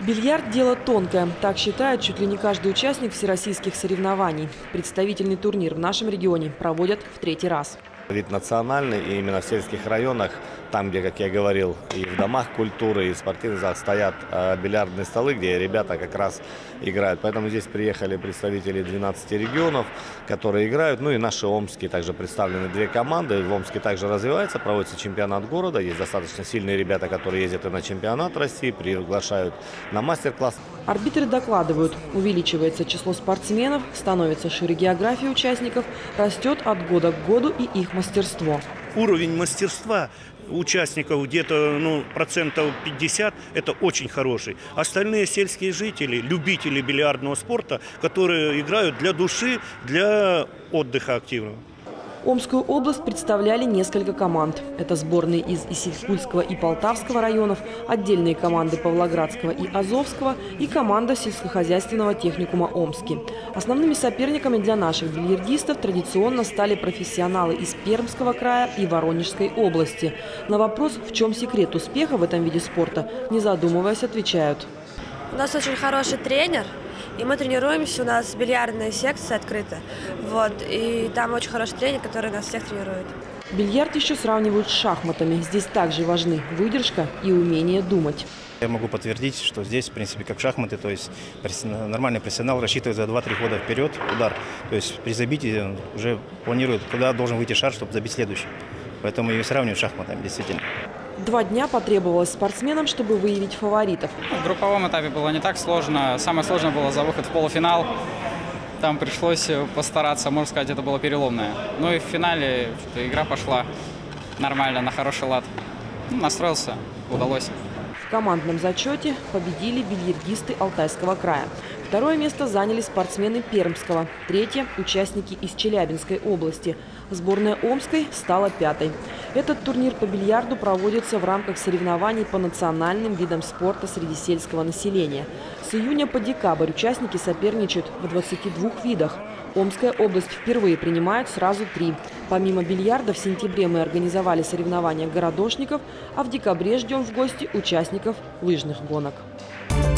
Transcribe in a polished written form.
Бильярд – дело тонкое. Так считает чуть ли не каждый участник всероссийских соревнований. Представительный турнир в нашем регионе проводят в 3-й раз. Вид национальный, и именно в сельских районах, там, где, как я говорил, и в домах культуры, и в спортивных залах стоят бильярдные столы, где ребята как раз играют. Поэтому здесь приехали представители 12 регионов, которые играют. Ну и наши омские также представлены 2 команды. В Омске также развивается, проводится чемпионат города. Есть достаточно сильные ребята, которые ездят и на чемпионат России, приглашают на мастер-класс. Арбитры докладывают, увеличивается число спортсменов, становится шире география участников, растет от года к году и их мастерство. Уровень мастерства участников где-то процентов 50, это очень хороший. Остальные сельские жители, любители бильярдного спорта, которые играют для души, для отдыха активного. Омскую область представляли несколько команд. Это сборные из Исsyk-Кульского и Полтавского районов, отдельные команды Павлоградского и Азовского и команда сельскохозяйственного техникума Омский. Основными соперниками для наших бильярдистов традиционно стали профессионалы из Пермского края и Воронежской области. На вопрос, в чем секрет успеха в этом виде спорта, не задумываясь, отвечают. У нас очень хороший тренер. И мы тренируемся, у нас бильярдная секция открыта. И там очень хороший тренер, который нас всех тренирует. Бильярд еще сравнивают с шахматами. Здесь также важны выдержка и умение думать. Я могу подтвердить, что здесь, в принципе, как шахматы, то есть нормальный профессионал рассчитывает за 2-3 хода вперед удар. То есть при забитии уже планирует, куда должен выйти шар, чтобы забить следующий. Поэтому ее сравнивают с шахматами, действительно. 2 дня потребовалось спортсменам, чтобы выявить фаворитов. В групповом этапе было не так сложно. Самое сложное было за выход в полуфинал. Там пришлось постараться, можно сказать, это было переломное. Ну и в финале игра пошла нормально, на хороший лад. Настроился, удалось. В командном зачете победили бильярдисты Алтайского края. 2-е место заняли спортсмены Пермского. 3-е – участники из Челябинской области. Сборная Омской стала 5-й. Этот турнир по бильярду проводится в рамках соревнований по национальным видам спорта среди сельского населения. С июня по декабрь участники соперничают в 22 видах. Омская область впервые принимает сразу 3. Помимо бильярда в сентябре мы организовали соревнования городошников, а в декабре ждем в гости участников лыжных гонок.